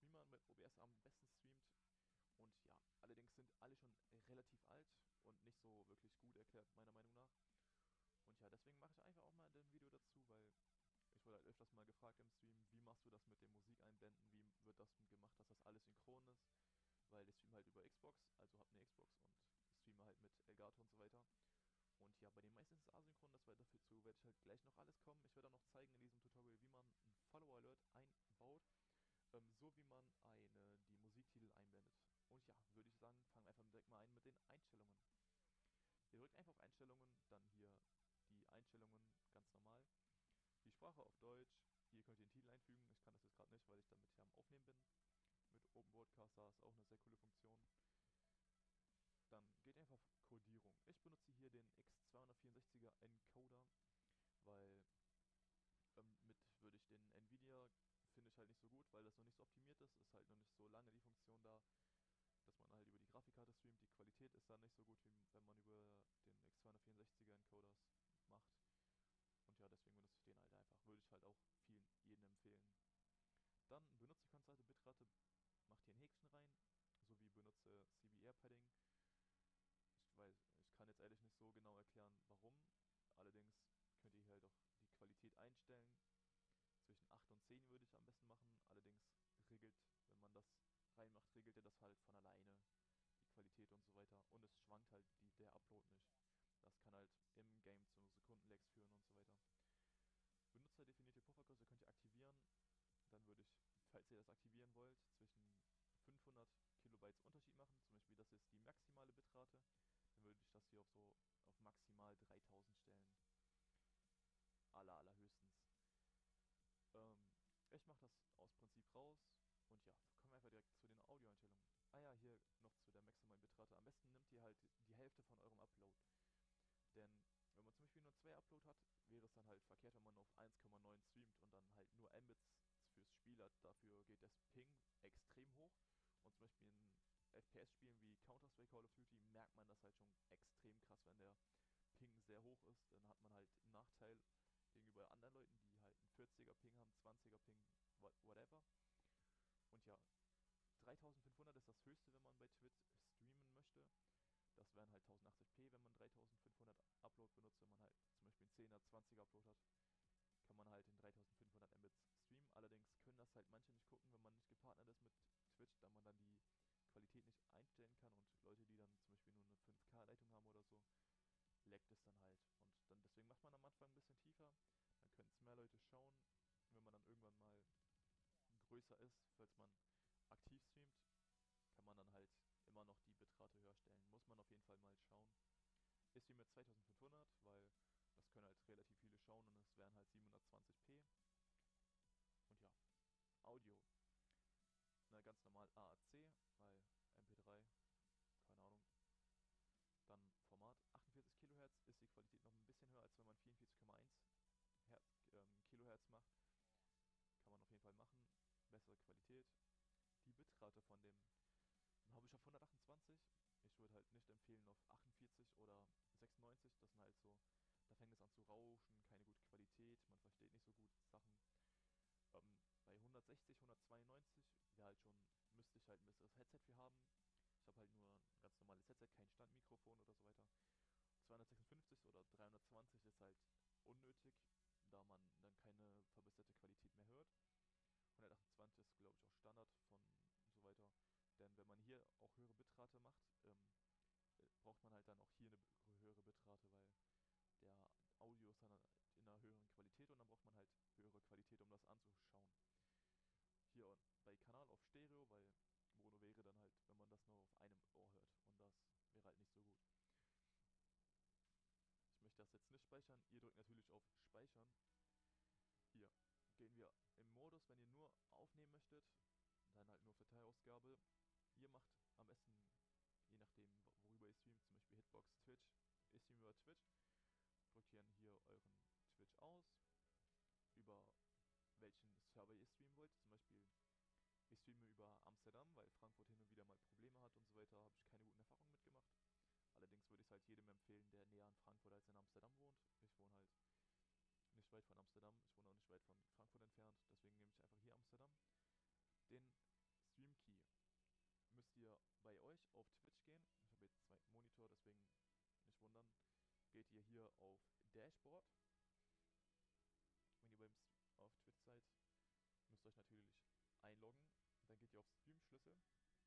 wie man mit OBS am besten streamt. Und ja, allerdings sind alle schon relativ alt und nicht so wirklich gut erklärt, meiner Meinung nach. Und ja, deswegen mache ich einfach auch mal ein Video dazu, weil ich wurde halt öfters mal gefragt im Stream, wie machst du das mit dem Musik einblenden, wie wird das gemacht, dass das alles synchron ist, weil ich streame halt über Xbox, also habe eine Xbox und streame halt mit Elgato und so weiter. Und ja, bei den meisten ist es asynchron, dazu werde ich halt gleich noch alles kommen. Ich werde auch noch zeigen in diesem Tutorial, wie man einen Follower Alert einbaut, so wie man die Musiktitel einblendet. Und ja, würde ich sagen, fangen wir einfach direkt mal ein mit den Einstellungen. Ihr drückt einfach auf Einstellungen, dann hier die Einstellungen ganz normal. Die Sprache auf Deutsch. Hier könnt ihr den Titel einfügen. Ich kann das jetzt gerade nicht, weil ich damit hier am Aufnehmen bin. Mit Open Broadcaster ist auch eine sehr coole Funktion. Dann geht ihr einfach auf Codierung. Ich benutze hier den X264er Encoder, weil mit würde ich den Nvidia finde ich halt nicht so gut, weil das noch nicht so optimiert ist. Ist halt noch nicht so lange die Funktion da, dass man halt über die Grafikkarte streamt. Die Qualität ist dann nicht so gut, wie wenn man über den X264er Encoders macht. Und ja, deswegen benutze ich den halt einfach. Würde ich halt auch vielen jedem empfehlen. Dann Benutzerkonstante Bitrate, macht hier ein Häkchen rein, sowie benutze CBR Padding. Ich kann jetzt ehrlich nicht so genau erklären, warum. Allerdings könnt ihr hier halt auch die Qualität einstellen. Zwischen 8 und 10 würde ich am besten machen. Allerdings wenn man das reinmacht, regelt er das halt von alleine. Die Qualität und so weiter. Und es schwankt halt der Upload nicht. Das kann halt im Game zu Sekundenlags führen und so weiter. Benutzerdefinierte Puffergröße könnt ihr aktivieren. Dann würde ich, falls ihr das aktivieren wollt, zwischen 500 Kilobytes Unterschied machen. Zum Beispiel, das ist die maximale Bitrate. Dann würde ich das hier auf maximal 3000 stellen. Allerhöchstens. Ähm, Ich mache das aus Prinzip raus. Und ja, kommen wir einfach direkt zu den Audioeinstellungen. Ah ja, hier noch zu der maximalen Bitrate. Am besten nimmt ihr halt die Hälfte von eurem Upload. Denn wenn man zum Beispiel nur 2 Upload hat, wäre es dann halt verkehrt, wenn man auf 1,9 streamt und dann halt nur Mbits fürs Spiel hat. Dafür geht das Ping extrem hoch. Und zum Beispiel in FPS-Spielen wie Counter-Strike, Call of Duty merkt man das halt schon extrem krass, wenn der Ping sehr hoch ist. Dann hat man halt einen Nachteil gegenüber anderen Leuten, die halt einen 40er Ping haben, 20er Ping, whatever. Und ja, 3500 ist das höchste, wenn man bei Twitch streamen möchte. Das wären halt 1080p, wenn man 3500 Upload benutzt. Wenn man halt zum Beispiel einen 10er, 20er Upload hat, kann man halt in 3500 Mbits streamen. Allerdings können das halt manche nicht gucken, wenn man nicht gepartnert ist mit Twitch, da man dann die Qualität nicht einstellen kann und Leute, die dann zum Beispiel nur eine 5K-Leitung haben oder so, leckt es dann halt. Und dann deswegen macht man am Anfang ein bisschen tiefer, dann können es mehr Leute schauen. Wenn man dann irgendwann mal größer ist, falls man aktiv streamt, kann man dann halt immer noch die Bitrate höher stellen. Muss man auf jeden Fall mal schauen. Ist wie mit 2500, weil das können halt relativ viele schauen und es wären halt 720p. Und ja, Audio. Na, ganz normal AAC, weil MP3, keine Ahnung. Dann Format 48 Kilohertz ist die Qualität noch ein bisschen höher, als wenn man 44,1 Kilohertz macht. Kann man auf jeden Fall machen. Bessere Qualität. Die Bitrate von dem habe ich auf 128. Ich würde halt nicht empfehlen auf 48 oder 96. Das sind halt so, da fängt es an zu rauschen, keine gute Qualität, man versteht nicht so gut Sachen. Bei 160, 192 wäre halt schon, müsste ich halt ein besseres Headset für haben. Ich habe halt nur ein ganz normales Headset, kein Standmikrofon oder so weiter. 256 oder 320 ist halt unnötig, da man dann keine verbesserte Qualität mehr hört. 128 ist, glaube ich, auch Standard von und so weiter. Denn wenn man hier auch höhere Bitrate macht, braucht man halt dann auch hier eine höhere Bitrate, weil der Audio ist dann in einer höheren Qualität und dann braucht man halt höhere Qualität, um das anzuschauen. Hier bei Kanal auf Stereo, weil Mono wäre dann halt, wenn man das nur auf einem Ohr hört und das wäre halt nicht so gut. Ich möchte das jetzt nicht speichern, ihr drückt natürlich auf Speichern. Hier gehen wir im Modus, wenn ihr nur aufnehmen möchtet, dann halt nur auf Dateiausgabe. Ihr macht am besten, je nachdem worüber ihr streamt, zum Beispiel Hitbox, Twitch, ich streame über Twitch, drückt hier euren Twitch aus, über welchen Server ihr streamen wollt. Zum Beispiel, ich streame über Amsterdam, weil Frankfurt hin und wieder mal Probleme hat und so weiter, habe ich keine guten Erfahrungen mitgemacht. Allerdings würde ich es halt jedem empfehlen, der näher an Frankfurt als in Amsterdam wohnt. Ich wohne halt nicht weit von Amsterdam, ich wohne auch nicht weit von Frankfurt entfernt, deswegen nehme ich einfach hier Amsterdam. Den euch auf Twitch gehen. Ich habe jetzt einen zweiten Monitor, deswegen nicht wundern. Geht ihr hier auf Dashboard. Wenn ihr auf Twitch seid, müsst ihr euch natürlich einloggen. Dann geht ihr auf Stream-Schlüssel.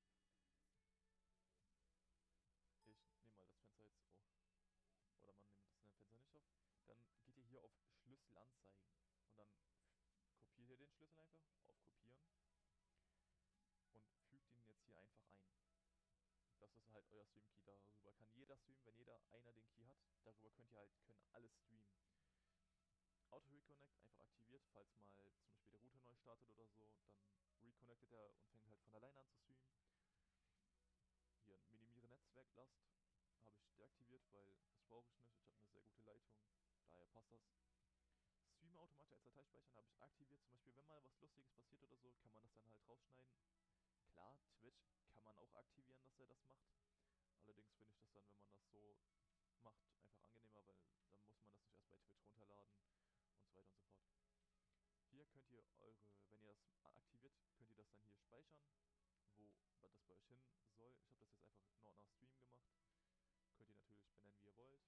Ich nehme mal das Fenster jetzt. Oh. Oder man nimmt das Fenster nicht auf. Dann geht ihr hier auf Schlüssel anzeigen. Und dann kopiert ihr den Schlüssel einfach auf Kopieren. Und fügt ihn jetzt hier einfach ein. Das ist halt euer Stream-Key. Darüber kann jeder streamen, wenn jeder einer den Key hat. Darüber können alle streamen. Auto-Reconnect einfach aktiviert, falls mal zum Beispiel der Router neu startet oder so, dann reconnectet er und fängt halt von alleine an zu streamen. Hier minimiere Netzwerklast habe ich deaktiviert, weil das brauche ich nicht. Ich habe eine sehr gute Leitung, daher passt das. Stream automatisch als Datei speichern habe ich aktiviert. Zum Beispiel, wenn mal was Lustiges passiert oder so, kann man das dann halt rausschneiden. Klar, Twitch kann man auch aktivieren, dass er das macht. Allerdings finde ich das dann, wenn man das so macht, einfach angenehmer, weil dann muss man das nicht erst bei Twitch runterladen und so weiter und so fort. Hier könnt ihr wenn ihr das aktiviert, könnt ihr das dann hier speichern, wo das bei euch hin soll. Ich habe das jetzt einfach nach Stream gemacht. Könnt ihr natürlich benennen, wie ihr wollt.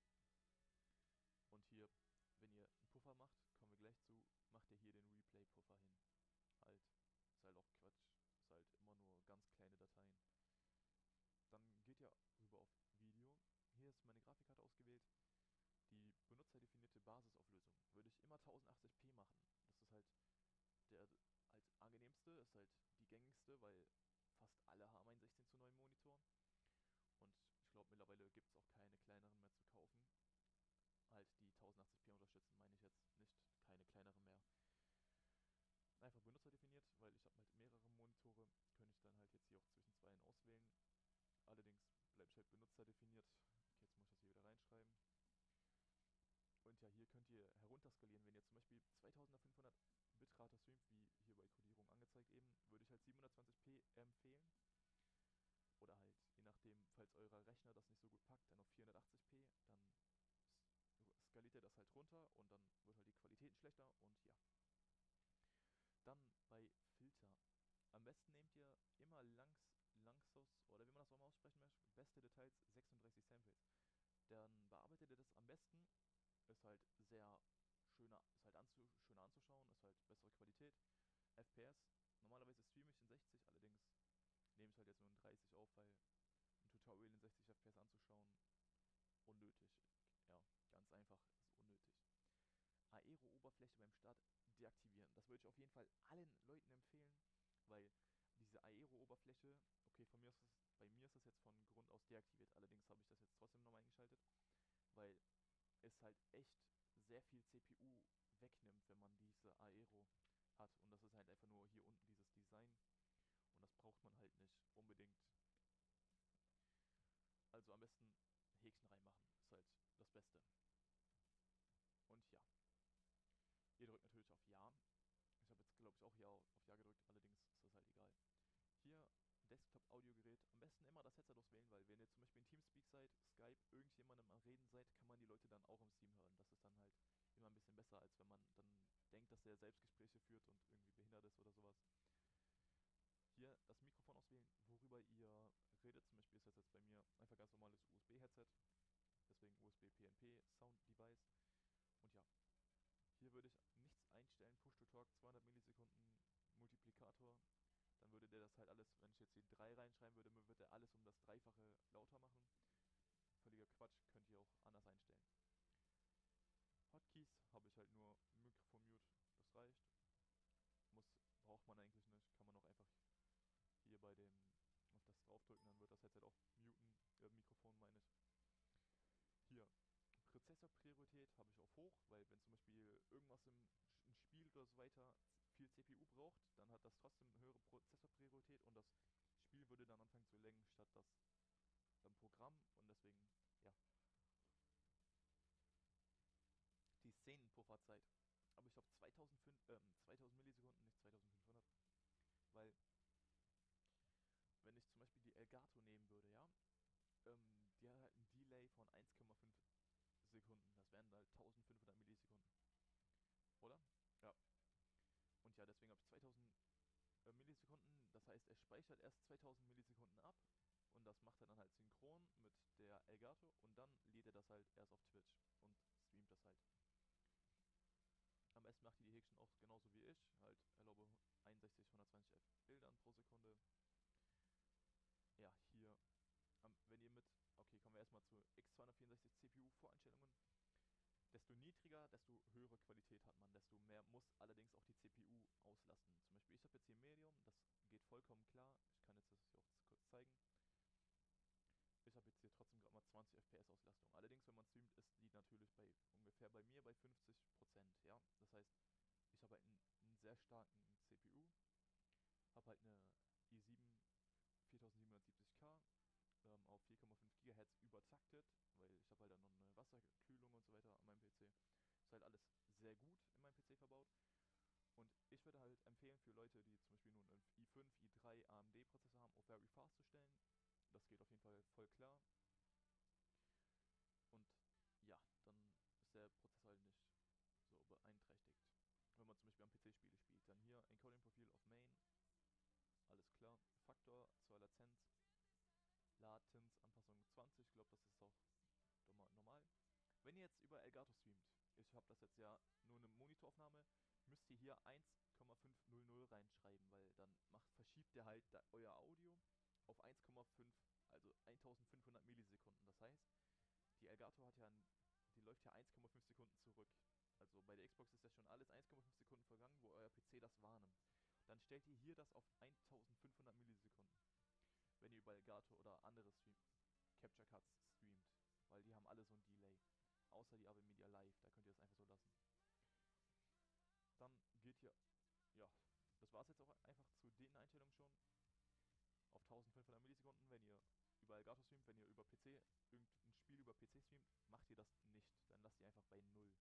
Und hier, wenn ihr einen Puffer macht, kommen wir gleich zu, macht ihr hier den Replay-Puffer hin. Halt, ist halt auch Quatsch. Ist halt immer nur ganz kleine Dateien. Dann geht ihr rüber auf Video. Hier ist meine Grafikkarte ausgewählt. Die benutzerdefinierte Basisauflösung würde ich immer 1080p machen. Das ist halt der halt angenehmste, ist halt die gängigste, weil fast alle haben einen 16:9 Monitor. Und ich glaube, mittlerweile gibt es auch keine kleineren mehr zu kaufen. Halt, die 1080p unterstützen, meine ich jetzt nicht, keine kleineren mehr. Einfach benutzerdefiniert, weil ich habe halt mehrere Monitore, könnte ich dann halt jetzt hier auch zwischen zwei auswählen. Allerdings bleibe ich halt benutzerdefiniert. Okay, jetzt muss ich das hier wieder reinschreiben. Und ja, hier könnt ihr herunterskalieren. Wenn ihr zum Beispiel 2500 Bitrate streamt, wie hier bei Codierung angezeigt eben, würde ich halt 720p empfehlen. Oder halt, je nachdem, falls euer Rechner das nicht so gut packt, dann auf 480p, dann skaliert ihr das halt runter und dann wird halt die Qualität schlechter und ja. Dann bei Filter. Am besten nehmt ihr immer Langsos, oder wie man das auch mal aussprechen möchte, beste Details 36 Samples. Dann bearbeitet ihr das am besten. Ist halt schöner anzuschauen, ist halt bessere Qualität. FPS, normalerweise streame ich in 60, allerdings nehme ich halt jetzt nur in 30 auf, weil ein Tutorial in 60 FPS anzuschauen, unnötig. Ja, ganz einfach, ist unnötig. Aero-Oberfläche beim Start deaktivieren. Das würde ich auf jeden Fall allen Leuten empfehlen, weil diese Aero-Oberfläche, okay, bei mir ist das jetzt von Grund aus deaktiviert, allerdings habe ich das jetzt trotzdem nochmal eingeschaltet, weil es halt echt sehr viel CPU wegnimmt, wenn man diese Aero hat. Und das ist halt einfach nur hier unten dieses Design. Und das braucht man halt nicht unbedingt. Also am besten Häkchen reinmachen. Ist halt das Beste. Und ja, ihr drückt natürlich auf Ja. Ich habe jetzt, glaube ich, auch Ja auf Ja gedrückt. Allerdings ist das halt egal. Hier Desktop-Audiogerät. Am besten immer das Headset auswählen, weil wenn ihr zum Beispiel in Teamspeak seid, Skype, irgendjemandem am Reden seid, kann man die Leute dann auch im Stream hören. Das ist dann halt immer ein bisschen besser, als wenn man dann denkt, dass er Selbstgespräche führt und irgendwie behindert ist oder sowas. Hier das Mikrofon auswählen, worüber ihr redet. Zum Beispiel ist das jetzt bei mir einfach ganz normales USB-Headset. Deswegen USB-PNP Sound Device. Und ja, hier würde ich nichts einstellen. Push-to-Talk 200 Millisekunden Multiplikator. Dann würde der das halt alles, wenn ich jetzt hier 3 reinschreiben würde, würde der alles um das Dreifache lauter machen. Völliger Quatsch, könnt ihr auch anders einstellen. Hotkeys habe ich halt nur Mikrofon Mute, das reicht. Braucht man eigentlich nicht, kann man auch einfach hier auf das draufdrücken, dann wird das Headset auch muten, Mikrofon meine ich. Hier, Prozessorpriorität habe ich auf hoch, weil wenn zum Beispiel irgendwas im Spiel oder so weiter viel CPU braucht, dann hat das trotzdem eine höhere Prozessorpriorität und das Spiel würde dann anfangen zu lenken statt das Programm und deswegen, ja, die Szenenpufferzeit. Aber ich glaube 2000 Millisekunden, nicht 2500, weil wenn ich zum Beispiel die Elgato nehmen würde, ja, die hat halt ein Delay von 1,5 Sekunden. Das wären halt 1500 Millisekunden, oder? Ja. Und ja, deswegen habe ich 2000 Millisekunden. Das heißt, er speichert erst 2000 Millisekunden ab und das macht er dann halt synchron mit der Elgato und dann lädt er das halt erst auf Twitch und streamt das halt. Am besten macht ihr die Häkchen auch genauso wie ich, halt erlaube 61, 120 Bildern pro Sekunde. Ja, hier, wenn ihr mit, okay, kommen wir erstmal zu X264 CPU-Voreinstellungen. Desto niedriger, desto höhere Qualität hat man, desto mehr muss allerdings auch die CPU auslasten. Zum Beispiel, ich habe jetzt hier Medium, das geht vollkommen klar. Ich kann jetzt das hier auch kurz zeigen. Ich habe jetzt hier trotzdem gerade mal 20 FPS Auslastung. Allerdings, wenn man streamt, ist die natürlich bei ungefähr bei mir bei 50%. Ja, das heißt, ich habe halt einen sehr starken CPU, habe halt eine i7 4770K auf 4,5 GHz übertaktet, weil ich habe halt dann noch eine Wasserkühlung und so weiter an meinem PC. Ist halt alles sehr gut in meinem PC verbaut. Und ich würde halt empfehlen für Leute, die zum Beispiel nur einen i5, i3 AMD-Prozessor haben, auf Very Fast zu stellen. Das geht auf jeden Fall voll klar. Und ja, dann ist der Prozessor halt nicht so beeinträchtigt. Wenn man zum Beispiel am PC Spiele spielt, dann hier Encoding-Profil auf Main, alles klar. Faktor zur Latenz, Anpassung 20, ich glaube, das ist auch normal. Wenn ihr jetzt über Elgato streamt, ich habe das jetzt ja nur eine Monitoraufnahme, müsst ihr hier 1,500 reinschreiben, weil dann verschiebt der halt euer Audio auf 1,5, also 1500 Millisekunden. Das heißt, die Elgato die läuft ja 1,5 Sekunden zurück. Also bei der Xbox ist ja schon alles 1,5 Sekunden vergangen, wo euer PC das wahrnimmt. Dann stellt ihr hier das auf 1500 Millisekunden, wenn ihr über Elgato oder andere Capture Cards streamt, weil die haben alle so ein Delay. Außer die Avid Media Live, da könnt ihr das einfach so lassen. Dann geht hier, ja, das war es jetzt auch einfach zu den Einstellungen schon. Auf 1500 Millisekunden, wenn ihr über Elgato streamt, wenn ihr über PC irgendein Spiel über PC streamt, macht ihr das nicht. Dann lasst ihr einfach bei 0.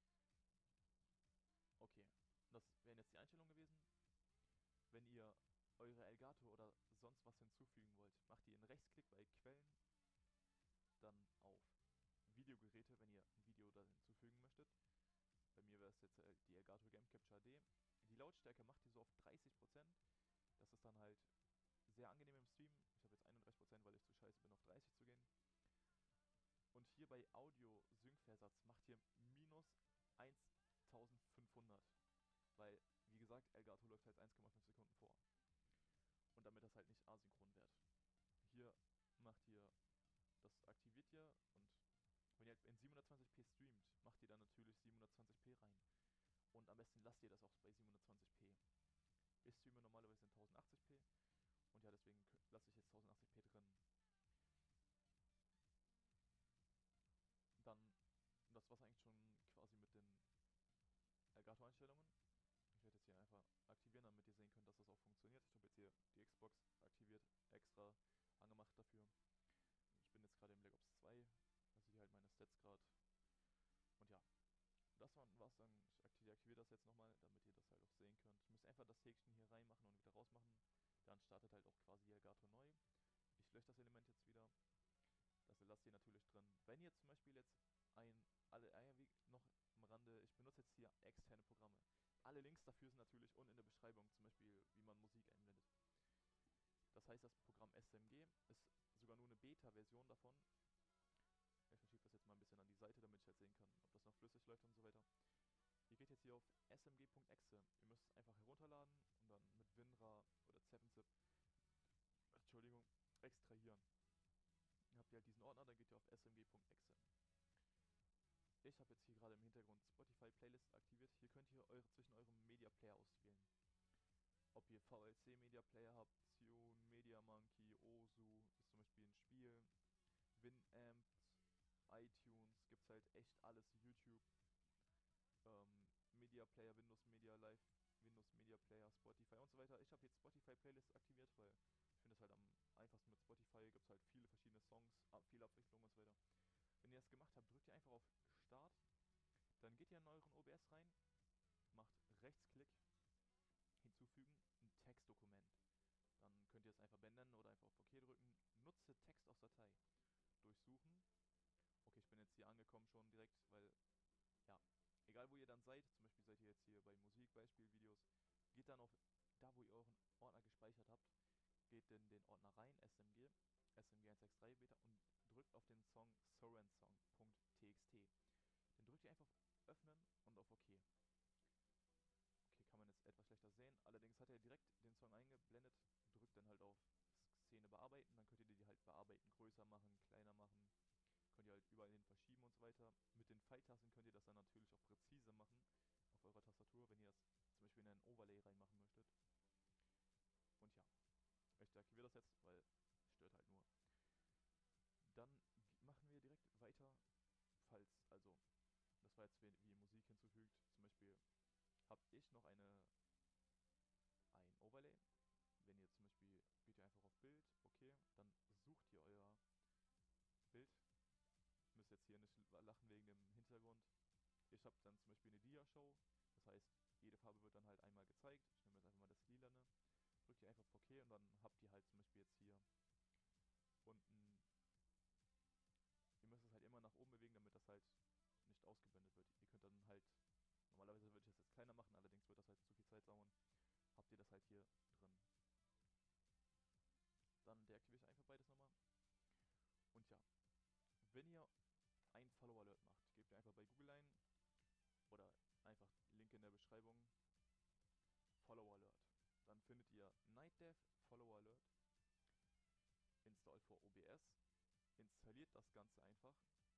Okay, das wären jetzt die Einstellungen gewesen. Wenn ihr eure Elgato oder sonst was hinzufügen wollt, macht ihr einen Rechtsklick bei Quellen, dann auf Videogeräte, wenn ihr ein Video da hinzufügen möchtet. Bei mir wäre es jetzt die Elgato Game Capture HD. Die Lautstärke macht ihr so auf 30%. Das ist dann halt sehr angenehm im Stream. Ich habe jetzt 31%, weil ich zu scheiße bin, auf 30 zu gehen. Und hier bei Audio-Sync-Versatz macht ihr minus 1500. Weil, wie gesagt, Elgato läuft halt 1,5 Sekunden vor. Und damit das halt nicht asynchron wird. Hier macht ihr, das aktiviert ihr und wenn ihr halt in 720p streamt, macht ihr dann natürlich 720p rein. Und am besten lasst ihr das auch bei 720p. Ich streame normalerweise in 1080p und ja, deswegen lasse ich jetzt 1080p drin. Dann, das war's eigentlich schon quasi mit den Elgato-Einstellungen. Ich werde jetzt hier einfach aktivieren, damit ihr sehen könnt, dass das auch funktioniert. Ich habe jetzt hier die Xbox aktiviert, extra angemacht dafür. Ich bin jetzt gerade im Black Ops 2, da seht ihr halt meine Stats gerade. Und ja, das war's dann. Ich deaktiviere das jetzt nochmal, damit ihr das halt auch sehen könnt. Ihr müsst einfach das Häkchen hier reinmachen und wieder rausmachen. Dann startet halt auch quasi die Elgato neu. Ich lösche das Element jetzt wieder. Das lasst ihr natürlich drin. Wenn ihr zum Beispiel jetzt wie noch am Rande, ich benutze jetzt hier externe Programme. Alle Links dafür sind natürlich unten in der Beschreibung, zum Beispiel wie man Musik einblendet. Das heißt, das Programm SMG ist sogar nur eine Beta-Version davon. Ich verschiebe das jetzt mal ein bisschen an die Seite, damit ich halt sehen kann, ob das noch flüssig läuft und so weiter. Ihr geht jetzt hier auf smg.exe. Ihr müsst es einfach herunterladen und dann mit WinRAR oder 7-Zip, Entschuldigung, extrahieren. Dann habt ihr halt diesen Ordner, dann geht ihr auf smg.exe. Ich habe jetzt hier gerade im Hintergrund Spotify Playlist aktiviert. Hier könnt ihr zwischen eurem Media Player auswählen. Ob ihr VLC Media Player habt, Zune, Media Monkey, Osu, ist zum Beispiel ein Spiel, Winamp, iTunes, gibt's halt echt alles, YouTube, Media Player, Windows Media Live, Windows Media Player, Spotify und so weiter. Ich habe jetzt Spotify Playlist aktiviert, weil ich finde es halt am einfachsten mit Spotify, gibt es halt viele verschiedene Songs, viel Abwechslung und so weiter. Wenn ihr das gemacht habt, drückt ihr einfach auf Start, dann geht ihr in euren OBS rein, macht Rechtsklick, hinzufügen, ein Textdokument. Dann könnt ihr es einfach benennen oder einfach auf OK drücken. Nutze Text aus Datei. Durchsuchen. Okay, ich bin jetzt hier angekommen schon direkt, weil, ja, egal wo ihr dann seid, zum Beispiel seid ihr jetzt hier bei Musik, Beispielvideos, geht dann auf da, wo ihr euren Ordner gespeichert habt, geht in den Ordner rein, SMG. SMG163 Beta und drückt auf den Song sorensong.txt. Den drückt ihr einfach auf Öffnen und auf OK. Okay, kann man jetzt etwas schlechter sehen. Allerdings hat er direkt den Song eingeblendet. Drückt dann halt auf Szene bearbeiten. Dann könnt ihr die halt bearbeiten, größer machen, kleiner machen. Könnt ihr halt überall hin verschieben und so weiter. Mit den Pfeiltasten könnt ihr das dann natürlich auch präzise machen auf eurer Tastatur, wenn ihr das zum Beispiel in einen Overlay reinmachen möchtet. Und ja, ich deaktiviere das jetzt, weil es stört halt nur. Dann machen wir direkt weiter, falls, also, das war jetzt wie Musik hinzufügt. Zum Beispiel habe ich noch ein Overlay. Wenn ihr zum Beispiel, geht ihr einfach auf Bild, okay, dann sucht ihr euer Bild. Müsst jetzt hier nicht lachen wegen dem Hintergrund. Ich habe dann zum Beispiel eine Dia-Show, das heißt, jede Farbe wird dann halt einmal gezeigt. Ich nehme jetzt einfach mal das Lilane. Drückt ihr einfach auf OK und dann habt ihr halt zum Beispiel jetzt hier unten. Ihr müsst es halt immer nach oben bewegen, damit das halt nicht ausgeblendet wird. Ihr könnt dann halt, normalerweise würde ich das jetzt kleiner machen, allerdings wird das halt zu viel Zeit dauern. Habt ihr das halt hier drin. Dann deaktiviere ich einfach beides nochmal. Und ja, wenn ihr ein Follow Alert macht, gebt ihr einfach bei Google ein oder einfach Link in der Beschreibung Follow Alert. Dann findet ihr NightDev Follow Alert, Install for OBS, installiert das Ganze einfach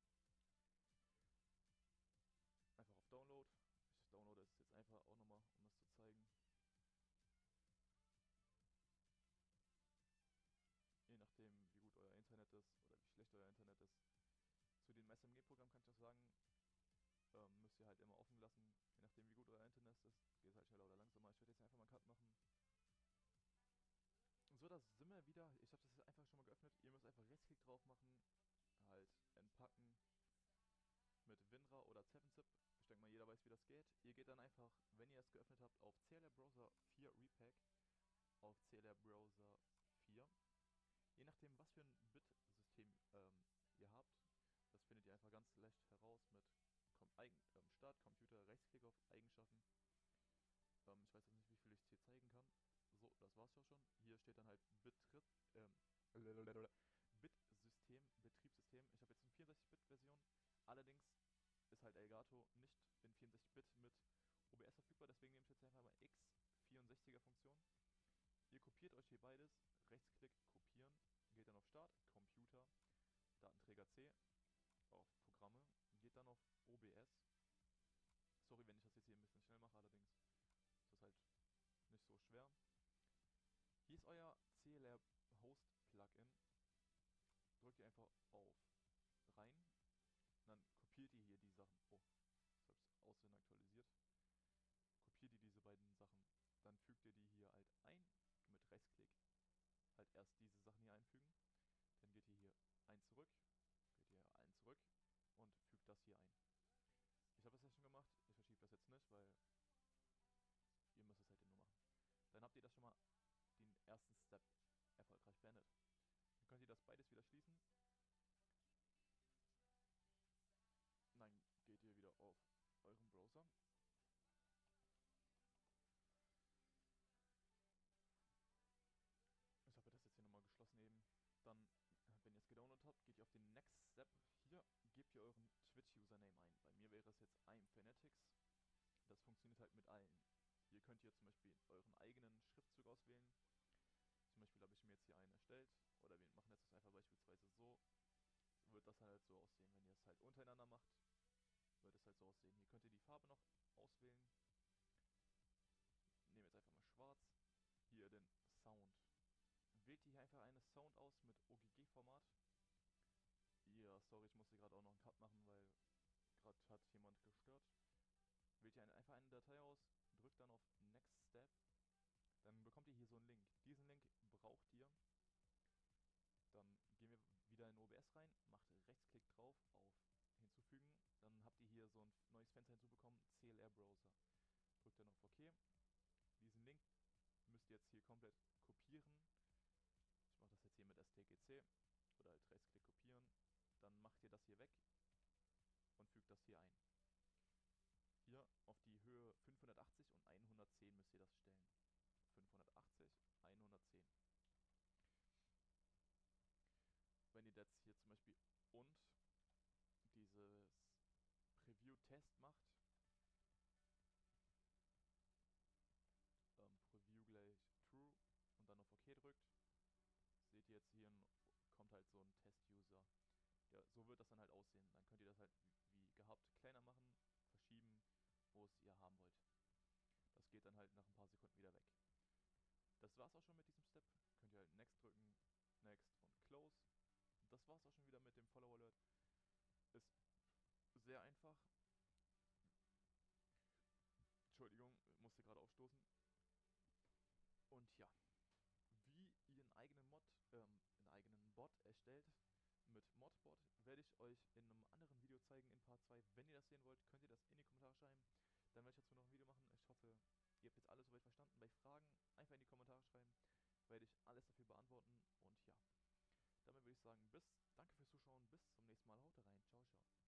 auf Download. Ich downloade es jetzt einfach auch nochmal, um das zu zeigen. Je nachdem, wie gut euer Internet ist oder wie schlecht euer Internet ist. Zu dem SMG-Programm kann ich auch sagen, müsst ihr halt immer offen lassen. Je nachdem, wie gut euer Internet ist, geht es halt schneller oder langsamer. Ich werde jetzt einfach mal einen Cut machen. So, das sind wir wieder. Ich habe das jetzt einfach schon mal geöffnet. Ihr müsst einfach Rechtsklick drauf machen, halt entpacken mit WinRAR oder 7-Zip. Ich denke mal, jeder weiß, wie das geht. Ihr geht dann einfach, wenn ihr es geöffnet habt, auf CLR Browser 4 Repack, auf CLR Browser 4. Je nachdem, was für ein Bit-System ihr habt, das findet ihr einfach ganz leicht heraus mit Start, Computer, Rechtsklick auf Eigenschaften. Ich weiß jetzt nicht, wie viel ich hier zeigen kann. So, das war's ja schon. Hier steht dann halt Bit-System, Betriebssystem. Ich habe jetzt eine 64-Bit-Version. Allerdings ist halt Elgato nicht in 64-Bit mit OBS verfügbar, deswegen nehme ich jetzt einfach mal X64er Funktion. Ihr kopiert euch hier beides, Rechtsklick, kopieren, geht dann auf Start, Computer, Datenträger C, auf Programme, geht dann auf OBS. Sorry, wenn ich das jetzt hier ein bisschen schnell mache, allerdings ist das halt nicht so schwer. Hier ist euer CLR Host Plugin. Drückt ihr einfach auf rein. Und dann kopiert ihr hier die Sachen. Oh, ich habe es aussehen aktualisiert. Kopiert ihr diese beiden Sachen. Dann fügt ihr die hier halt ein. Mit Rechtsklick halt erst diese Sachen hier einfügen. Dann geht ihr hier ein zurück. Geht ihr ein zurück. Und fügt das hier ein. Ich habe es ja schon gemacht. Ich verschiebe das jetzt nicht, weil ihr müsst es halt nur machen. Dann habt ihr das schon mal den ersten Step erfolgreich beendet. Dann könnt ihr das beides wieder schließen. Dann geht ihr wieder auf euren Browser. Ich habe das jetzt hier nochmal geschlossen eben. Dann, wenn ihr es gedownloadet habt, geht ihr auf den Next Step. Hier gebt ihr euren Twitch-Username ein. Bei mir wäre es jetzt I'mFanatics. Das funktioniert halt mit allen. Hier könnt ihr zum Beispiel euren eigenen Schriftzug auswählen. Zum Beispiel habe ich mir jetzt hier einen erstellt. Oder wir machen jetzt das einfach beispielsweise so. Wird das halt so aussehen. Wenn ihr es halt untereinander macht, wird es halt so aussehen. Hier könnt ihr die Farbe noch auswählen. Nehmen jetzt einfach mal schwarz. Hier den Sound. Wählt ihr hier einfach eine Sound aus mit OGG-Format. Ja, sorry, ich musste gerade auch noch einen Cut machen, weil gerade hat jemand gestört. Wählt ihr einfach eine Datei aus, drückt dann auf Next Step. Dann bekommt ihr hier so einen Link. Diesen Link braucht ihr. Dann gehen wir wieder in OBS rein, macht Rechtsklick drauf auf Hinzufügen. Dann habt ihr hier so ein neues Fenster hinzubekommen, CLR Browser. Drückt dann auf OK. Diesen Link müsst ihr jetzt hier komplett kopieren. Ich mache das jetzt hier mit STGC oder halt Rechtsklick kopieren. Dann macht ihr das hier weg und fügt das hier ein. Hier auf die Höhe 580 und 110 müsst ihr das stellen. 580, 110. Test macht, Preview gleich True und dann auf OK drückt, seht ihr jetzt hier, kommt halt so ein Test-User. So wird das dann halt aussehen. Dann könnt ihr das halt wie gehabt kleiner machen, verschieben, wo es ihr haben wollt. Das geht dann halt nach ein paar Sekunden wieder weg. Das war's auch schon mit diesem Step. Könnt ihr halt Next drücken, Next und Close. Und das war's auch schon wieder mit dem Follow Alert. Ist sehr einfach. Entschuldigung, musste gerade aufstoßen. Und ja, wie ihr einen eigenen Bot erstellt mit Modbot, werde ich euch in einem anderen Video zeigen, in Part 2. Wenn ihr das sehen wollt, könnt ihr das in die Kommentare schreiben. Dann werde ich dazu noch ein Video machen. Ich hoffe, ihr habt jetzt alles soweit verstanden. Bei Fragen einfach in die Kommentare schreiben. Werde ich alles dafür beantworten. Und ja, damit würde ich sagen, danke fürs Zuschauen. Bis zum nächsten Mal. Haut rein. Ciao, ciao.